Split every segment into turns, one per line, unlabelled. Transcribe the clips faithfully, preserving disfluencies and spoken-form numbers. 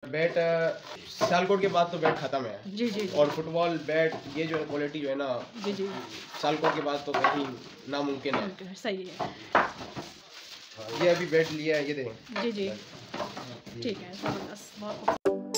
Bat Sialkot के बाद तो बैट खत्म है
जी जी जी।
और फुटबॉल बैट ये जो क्वालिटी जो है ना
जी जी
सियालकोट के बाद तो कहीं नामुमकिन है।
सही है।
ये अभी बैट लिया है, ये देखें।
जी जी ठीक है, ज़बरदस्त, बहुत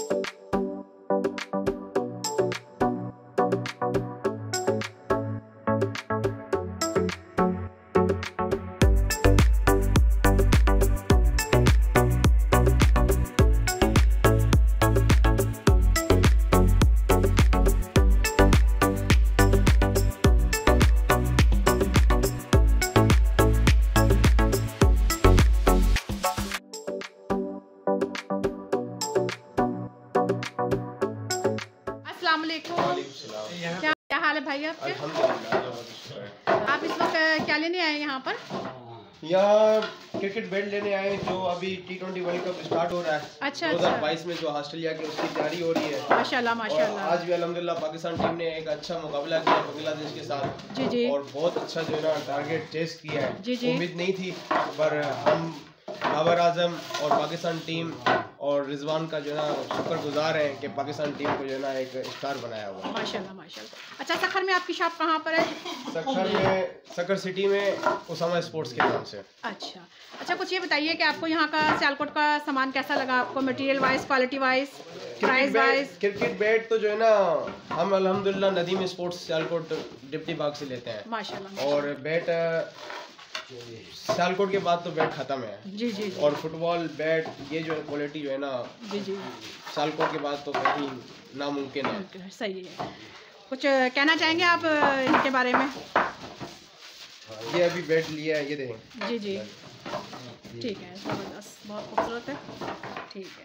क्या क्या हाल है भाई आपके? आप इस वक्त क्या लेने आए यहाँ पर?
यहाँ क्रिकेट बैट लेने आए जो अभी T twenty world cup start हो रहा है।
अच्छा
दो हज़ार बाईस में जो ऑस्ट्रेलिया की उसकी तैयारी हो रही है।
माशाल्लाह माशाल्लाह।
आज भी अल्हम्दुलिल्लाह पाकिस्तान टीम ने एक अच्छा मुकाबला किया बांग्लादेश के साथ।
जी जी।
और बहुत अच्छा जो है ना टारगेट चेस किया है।
जी जी।
उम्मीद नहीं थी, पर हम बाबर आजम और पाकिस्तान टीम और रिजवान का जो है ना शुक्रगुजार हैं कि पाकिस्तान टीम को जो है ना एक स्टार बनाया हुआ है।
माशाल्लाह माशाल्लाह। अच्छा, सखर में आपकी शॉप कहाँ पर है?
सखर में सखर सिटी में उसामा स्पोर्ट्स के नाम से।
अच्छा अच्छा, कुछ ये बताइए कि आपको यहाँ का सियालकोट का सामान कैसा लगा आपको, material wise, quality wise, price wise?
Cricket bat तो जो है ना हम अल्हम्दुलिल्लाह नदीम स्पोर्ट्स सियालकोट डिप्टी बाग से लेते हैं
माशाल्लाह।
और बैट सियालकोट के बाद तो बैट खत्म है।
जी जी जी।
और फुटबॉल बैट ये जो क्वालिटी जो है ना
जी जी
सियालकोट के बाद तो कहीं नामुमकिन है।
सही है। कुछ कहना चाहेंगे आप इनके बारे में?
ये अभी बैट लिया है, ये देखें।
जी जी ठीक है, ज़बरदस्त, बहुत खूबसूरत है। ठीक है,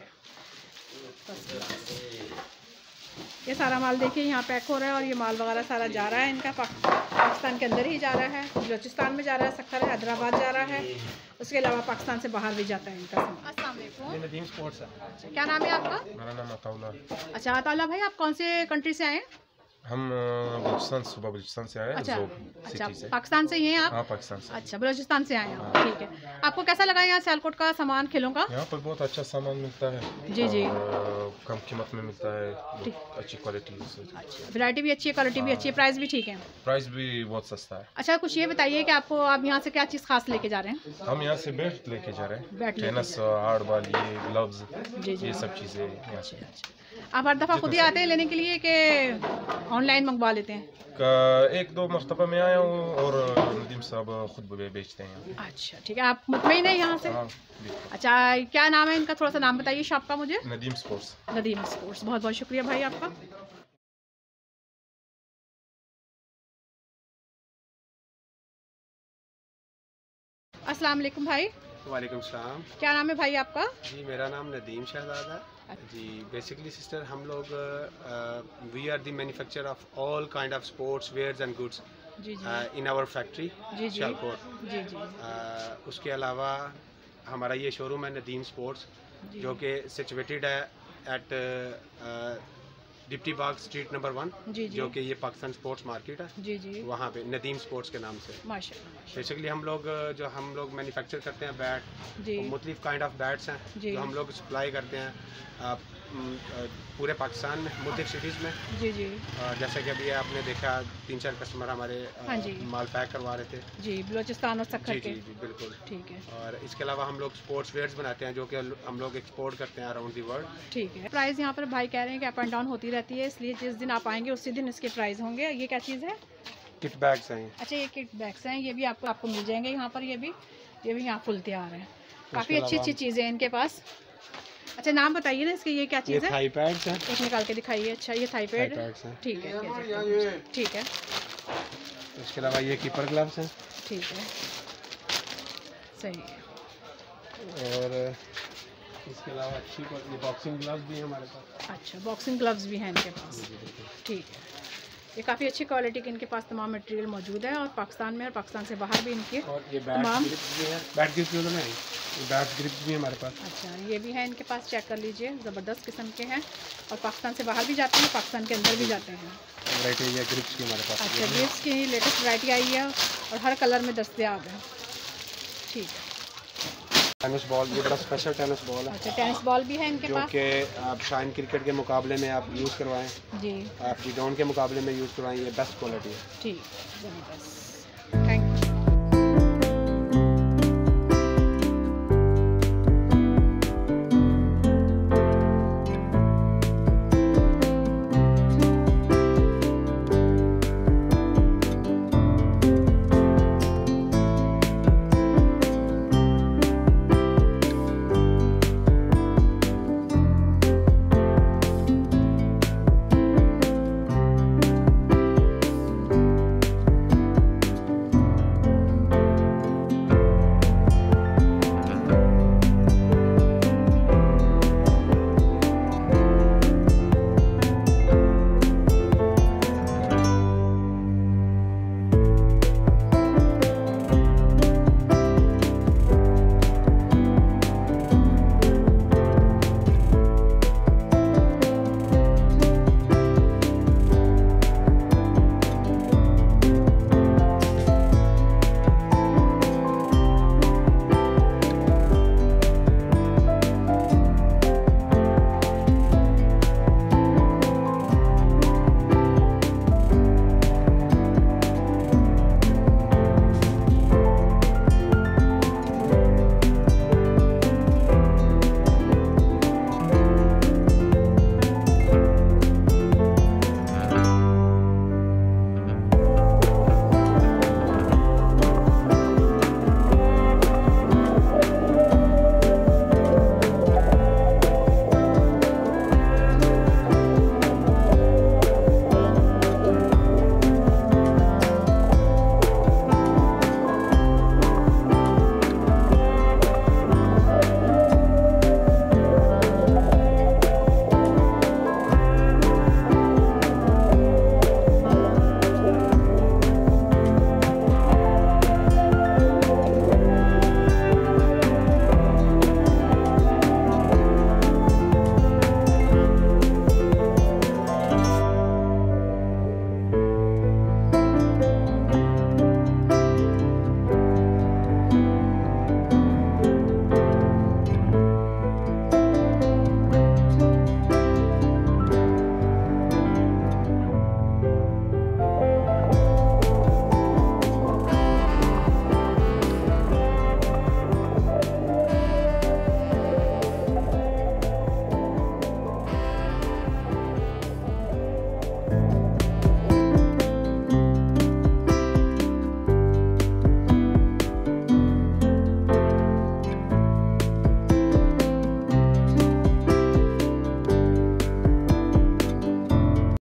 ये सारा माल देखिए यहाँ पैक हो रहा है और ये माल वगैरह सारा जा रहा है इनका पाकिस्तान के अंदर ही जा रहा है, बलूचिस्तान में जा रहा है, सखर है, हैदराबाद जा रहा है, उसके अलावा पाकिस्तान से बाहर भी जाता है इनका सामान। अस्सलाम वालेकुम।
नदीम स्पोर्ट्स है।
क्या नाम है आपका?
मेरा नाम अताउल्ला।
अच्छा अताउल्ला भाई, आप कौन से कंट्री से आए हैं?
हम बलूचिस्तान सुबह बलूचिस्तान से आए हैं।
अच्छा अच्छा,
से।
पाकिस्तान से ही हैं आप?
हाँ पाकिस्तान से।
अच्छा, बलूचिस्तान से आए हैं, ठीक है। आपको कैसा लगा यहाँ सियालकोट का सामान, खेलों का?
यहाँ पर बहुत अच्छा सामान मिलता है।
जी जी।
और कम कीमत में मिलता है, अच्छी क्वालिटी से।
अच्छा, वैरायटी भी अच्छी है, क्वालिटी भी अच्छी है, प्राइस भी ठीक है?
प्राइस भी बहुत सस्ता है।
अच्छा, कुछ ये बताइए कि आपको आप यहाँ से क्या चीज़ खास लेके जा रहे हैं?
हम यहाँ से बैट लेके जा रहे हैं,
बैट
टेनिस, हार्ड बॉल, ये ग्लव्स,
जी जी,
ये सब चीज़ें यहाँ से।
आप हर दफ़ा खुद ही आते हैं लेने के लिए कि ऑनलाइन मंगवा लेते हैं?
एक दो मरतबा में आया हूँ और नदीम साहब खुद बेचते हैं।
अच्छा ठीक है, आप मुतमईन हैं यहाँ से?
हाँ।
अच्छा, क्या नाम है इनका, थोड़ा सा नाम बताइए शॉप का मुझे।
नदीम स्पोर्ट्स।
नदीम स्पोर्ट्स, बहुत बहुत शुक्रिया भाई आपका। अस्सलाम वालेकुम भाई।
वालेकुम सलाम।
क्या नाम है भाई आपका?
जी मेरा नाम नदीम शहजादा है जी। बेसिकली सिस्टर हम लोग we are the manufacture of all kind of sports wares and goods in our factory Sialkot.
जी जी।
uh, उसके अलावा हमारा ये शोरूम है नदीम स्पोर्ट्स, जो कि सिचुएटेड है at deputy Bagh street number one, जो कि ये पाकिस्तान स्पोर्ट्स मार्केट है जी जी, वहाँ पे नदीम स्पोर्ट्स के नाम से। माशाल्लाह। बेसिकली हम लोग जो हम लोग मैन्युफैक्चर करते हैं बैट, मुख्तलिफ काइंड ऑफ बैट्स हैं जो हम लोग सप्लाई करते हैं आ, पूरे पाकिस्तान में, मुख्तलिफ सिटीज़ में जी जी। जैसे कि अभी आपने देखा तीन चार कस्टमर हमारे हाँ जी माल पैक करवा रहे थे जी, बलूचिस्तान और सखर जी, के जी जी बिल्कुल ठीक है। और इसके अलावा हम लोग स्पोर्ट्स वेयर्स बनाते हैं जो कि हम लोग एक्सपोर्ट करते हैं अराउंड दी वर्ल्ड। ठीक है। प्राइस यहाँ पर भाई कह रहे हैं कि अप एंड डाउन होती रहती है, इसलिए जिस दिन आप आएंगे उसी दिन इसके प्राइस होंगे। ये क्या चीज़ है? किट बैग्स हैं।
अच्छा, ये किट बैग्स हैं, ये भी आपको आपको मिल जाएंगे यहाँ पर। ये भी ये भी यहाँ फुल तैयार है, काफ़ी अच्छी अच्छी चीज़ें हैं इनके पास। अच्छा, नाम बताइए ना इसके, ये क्या चीज़ है? थाई पैड्स हैं। एक निकाल के दिखाइए। अच्छा, ये थाई पैड ठीक है ठीक है।
इसके अलावा ये कीपर ग्लव्स हैं।
ठीक है, सही है।
और इसके अलावा अच्छी बॉक्सिंग ग्लव्स भी हैं हमारे पास।
अच्छा, बॉक्सिंग ग्लव्स भी हैं इनके पास, ठीक है। ये काफ़ी अच्छी क्वालिटी के इनके पास तमाम मटेरियल मौजूद है और पाकिस्तान में और पाकिस्तान से बाहर भी इनके तमाम
बैट ग्रिप्स भी हैं, बैट ग्रिप्स भी हमारे पास।
अच्छा, ये भी है इनके पास, चेक कर लीजिए, ज़बरदस्त किस्म के हैं और पाकिस्तान से बाहर भी जाते हैं, पाकिस्तान के अंदर भी जाते हैं।
वैरायटी है ग्रिप्स की हमारे पास।
अच्छा, ग्रिप्स की लेटेस्ट वैरायटी आई है और हर कलर में दस्तयाब है, ठीक है।
टेनिस बॉल, ये बड़ा स्पेशल टेनिस बॉल है।
अच्छा, टेनिस बॉल भी है इनके पास,
जो कि आप शाइन क्रिकेट के मुकाबले में आप यूज़ करवाएं
जी,
आप जीडोन के मुकाबले में यूज़ करवाएं, ये बेस्ट क्वालिटी है।
ठीक, ज़बरदस्त, थैंक यू।